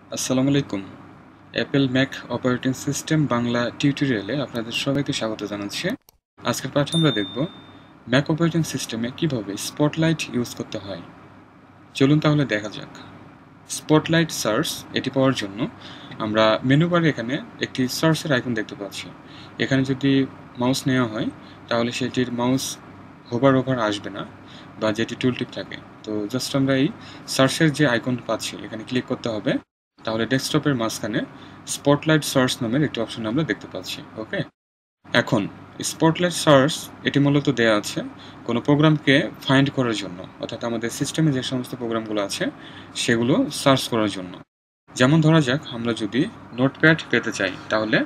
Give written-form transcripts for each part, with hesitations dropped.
আসসালামু আলাইকুম। Apple Mac operating system Bangla টিউটোরিয়ালে আপনাদের সবাইকে স্বাগত জানাচ্ছি। আজকের পাঠে আমরা দেখব ম্যাক অপারেটিং সিস্টেমে কিভাবে স্পটলাইট ইউজ করতে হয়। চলুন তাহলে দেখা যাক। স্পটলাইট সার্চ এটি পাওয়ার জন্য আমরা মেনু বারে এখানে একটি সার্চের আইকন দেখতে পাচ্ছি। এখানে যদি মাউস নেওয়া হয় তাহলে সেটির মাউস হোভার ওভার আসবে না বা যেটি টুলটিপ থাকে। তো জাস্ট আমরা এই সার্চের যে আইকন পাচ্ছি এখানে ক্লিক করতে হবে। তাহলে ডেস্কটপের মাঝখানে স্পটলাইট সার্চ নামের একটি অপশন আমরা দেখতে পাচ্ছি। ওকে, এখন স্পটলাইট সার্চ এটি মূলত দেয়া আছে কোনো প্রোগ্রামকে ফাইন্ড করার জন্য, অর্থাৎ আমাদের সিস্টেমে যে সমস্ত প্রোগ্রামগুলো আছে সেগুলো সার্চ করার জন্য। যেমন ধরা যাক আমরা যদি নোটপ্যাড পেতে চাই তাহলে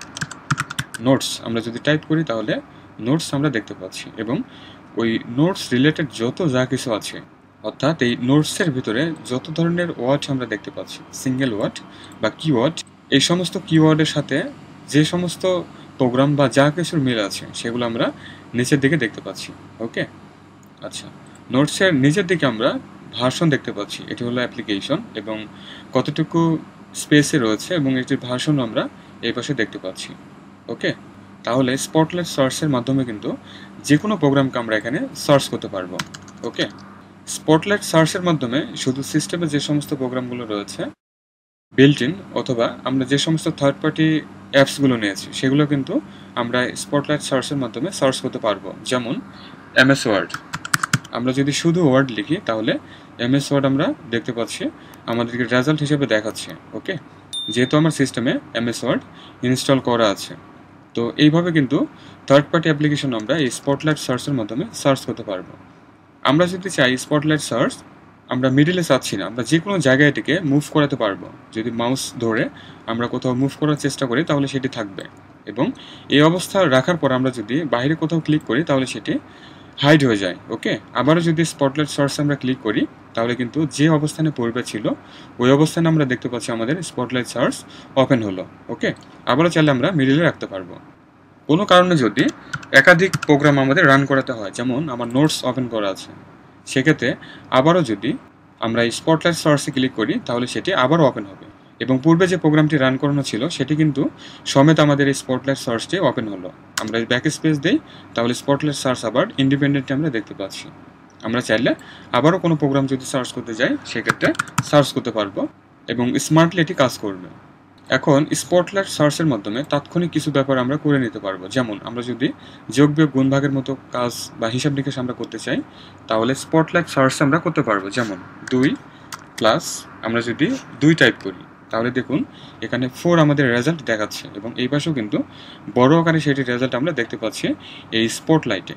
নোটস আমরা যদি টাইপ করি তাহলে নোটস আমরা দেখতে পাচ্ছি, এবং ওই নোটস রিলেটেড যত যা কিছু আছে, অর্থাৎ এই নোটসের ভিতরে যত ধরনের ওয়ার্ড আমরা দেখতে পাচ্ছি, সিঙ্গেল ওয়ার্ড বা কিওয়ার্ড, এই সমস্ত কিওয়ার্ডের সাথে যে সমস্ত প্রোগ্রাম বা যা কিছুর মিল আছে সেগুলো আমরা নিচের দিকে দেখতে পাচ্ছি। ওকে, আচ্ছা, নোটসের নিচের দিকে আমরা ভার্সন দেখতে পাচ্ছি, এটি হলো অ্যাপ্লিকেশন এবং কতটুকু স্পেসে রয়েছে এবং এটির ভার্সন আমরা এই পাশে দেখতে পাচ্ছি। ওকে, তাহলে স্পটলাইট সার্চের মাধ্যমে কিন্তু যে কোনো প্রোগ্রামকে আমরা এখানে সার্চ করতে পারবো। ওকে, স্পটলাইট সার্চের মাধ্যমে শুধু সিস্টেমে যে সমস্ত প্রোগ্রামগুলো রয়েছে বিল্ট ইন, অথবা আমরা যে সমস্ত থার্ড পার্টি অ্যাপসগুলো নিয়েছি সেগুলো কিন্তু আমরা স্পটলাইট সার্চের মাধ্যমে সার্চ করতে পারবো। যেমন এমএস ওয়ার্ড, আমরা যদি শুধু ওয়ার্ড লিখি তাহলে এমএস ওয়ার্ড আমরা দেখতে পাচ্ছি আমাদেরকে রেজাল্ট হিসেবে দেখাচ্ছে। ওকে, যেহেতু আমার সিস্টেমে এমএস ওয়ার্ড ইনস্টল করা আছে, তো এইভাবে কিন্তু থার্ড পার্টি অ্যাপ্লিকেশন আমরা এই স্পটলাইট সার্চের মাধ্যমে সার্চ করতে পারবো। আমরা যদি চাই স্পটলাইট সার্চ আমরা মিডিলে চাচ্ছি না, আমরা যে কোনো জায়গায় এটিকে মুভ করাতে পারবো। যদি মাউস ধরে আমরা কোথাও মুভ করার চেষ্টা করি তাহলে সেটি থাকবে, এবং এই অবস্থা রাখার পর আমরা যদি বাইরে কোথাও ক্লিক করি তাহলে সেটি হাইড হয়ে যায়। ওকে, আবারও যদি স্পটলাইট সার্চ আমরা ক্লিক করি তাহলে কিন্তু যে অবস্থানে পূর্বে ছিল ওই অবস্থানে আমরা দেখতে পাচ্ছি আমাদের স্পটলাইট সার্চ ওপেন হলো। ওকে, আবারও চাইলে আমরা মিডিলে রাখতে পারবো। কোনো কারণে যদি একাধিক প্রোগ্রাম আমাদের রান করাতে হয়, যেমন আমার নোটস ওপেন করা আছে, সেক্ষেত্রে আবারও যদি আমরা এই স্পটলাইট সার্চে ক্লিক করি তাহলে সেটি আবারও ওপেন হবে, এবং পূর্বে যে প্রোগ্রামটি রান করানো ছিল সেটি কিন্তু সমেত আমাদের এই স্পটলাইট সার্চটি ওপেন হলো। আমরা ব্যাক স্পেস দিই তাহলে স্পটলাইট সার্চ আবার ইন্ডিপেন্ডেন্টলি আমরা দেখতে পাচ্ছি। আমরা চাইলে আবারও কোনো প্রোগ্রাম যদি সার্চ করতে যাই সেক্ষেত্রে সার্চ করতে পারবো এবং স্মার্টলি এটি কাজ করবে। এখন স্পটলাইট সার্চের মাধ্যমে তাৎক্ষণিক কিছু ব্যাপার আমরা করে নিতে পারবো। যেমন আমরা যদি যোগ বিয়োগ গুণ ভাগের মতো কাজ বা হিসাব নিকাশ আমরা করতে চাই তাহলে স্পটলাইট সার্চ আমরা করতে পারবো। যেমন 2 প্লাস আমরা যদি 2 টাইপ করি তাহলে দেখুন এখানে 4 আমাদের রেজাল্ট দেখাচ্ছে, এবং এই পাশেও কিন্তু বড় আকারে সেটির রেজাল্ট আমরা দেখতে পাচ্ছি এই স্পটলাইটে।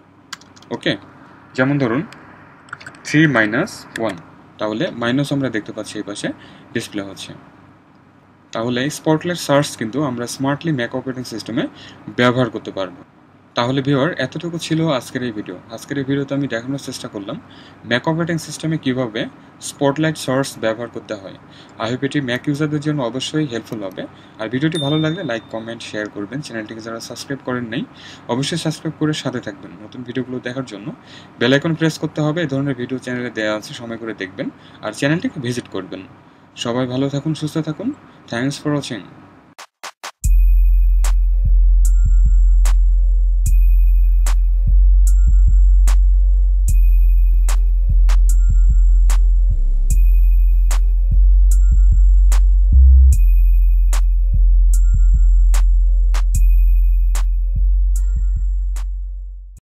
ওকে, যেমন ধরুন 3 মাইনাস 1, তাহলে মাইনাস আমরা দেখতে পাচ্ছি এই পাশে ডিসপ্লে হচ্ছে। তাহলে স্পটলাইট সার্চ কিন্তু আমরা স্মার্টলি ম্যাক অপারেটিং সিস্টেমে ব্যবহার করতে পারবো। তাহলে ভিউয়ার, এতটুকু ছিল আজকের এই ভিডিও। আজকের এই ভিডিওতে আমি দেখানোর চেষ্টা করলাম ম্যাক অপারেটিং সিস্টেমে কীভাবে স্পটলাইট সার্চ ব্যবহার করতে হয়। আই হোপ এটি ম্যাক ইউজারদের জন্য অবশ্যই হেল্পফুল হবে। আর ভিডিওটি ভালো লাগলে লাইক, কমেন্ট, শেয়ার করবেন। চ্যানেলটিকে যারা সাবস্ক্রাইব করেন নাই অবশ্যই সাবস্ক্রাইব করে সাথে থাকবেন। নতুন ভিডিওগুলো দেখার জন্য বেল আইকন প্রেস করতে হবে। এই ধরনের ভিডিও চ্যানেলে দেওয়া আছে, সময় করে দেখবেন আর চ্যানেলটিকে ভিজিট করবেন। সবাই ভালো থাকুন, সুস্থ থাকুন। Thanks for watching.